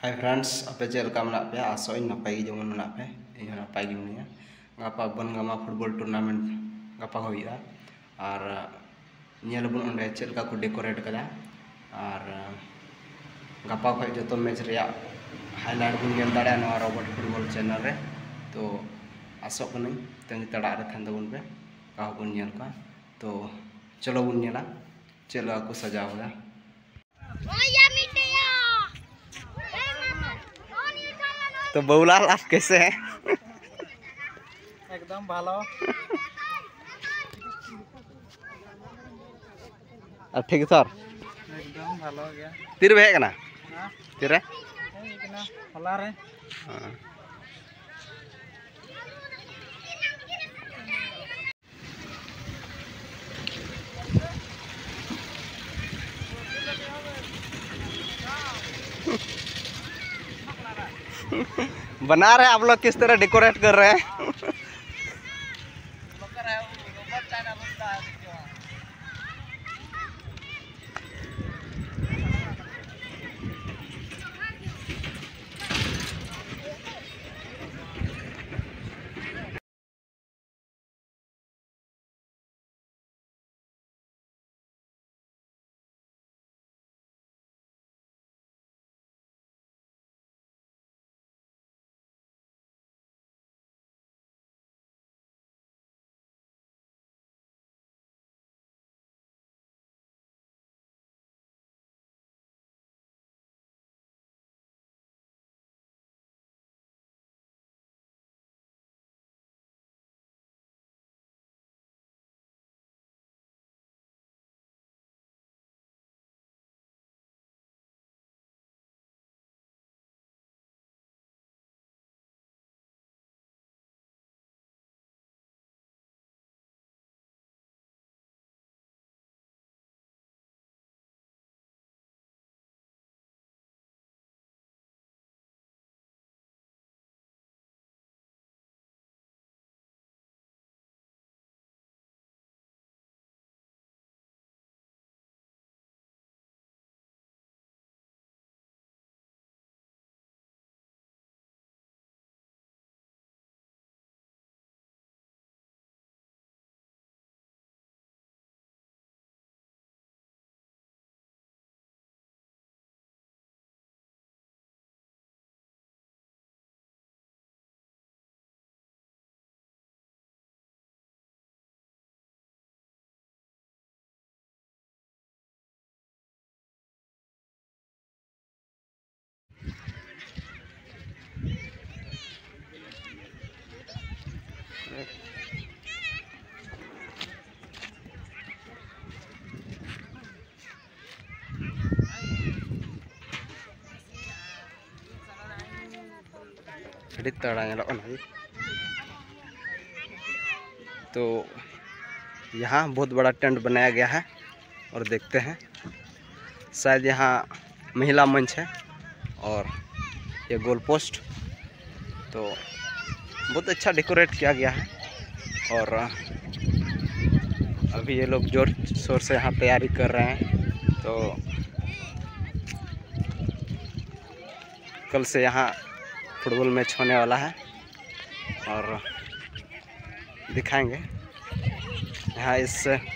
Hi friends आपे चलका मना पे आसो नपाई जमन मना पे इन नपाई गे मिनिया गापा बनगामा फुटबॉल टूर्नामेंट गापा होइया और नेलबन ओंडे चलका को डेकोरेट कदा और गापा खय जतो मैच रिया हाईलाइट बन गेल दाड़ा नवा रोबोट फुटबॉल चैनल रे तो आसो कनी तंगी तड़ा रे थान दबन पे का बन नेल का तो चलो बन नेला चलका को सजावदा तो बउलाल आप कैसे हैं? एकदम भालो। ठीक सर एकदम भालो गया। तीर बहे कना हां तीरे कना होला रे बना रहे आप लोग किस तरह डेकोरेट कर रहे हैं? तो यहाँ बहुत बड़ा टेंट बनाया गया है और देखते हैं शायद यहाँ महिला मंच है और ये गोल पोस्ट तो बहुत अच्छा डेकोरेट किया गया है और अभी ये लोग जोर शोर से यहाँ तैयारी कर रहे हैं। तो कल से यहाँ फुटबॉल मैच होने वाला है और दिखाएंगे यहाँ इस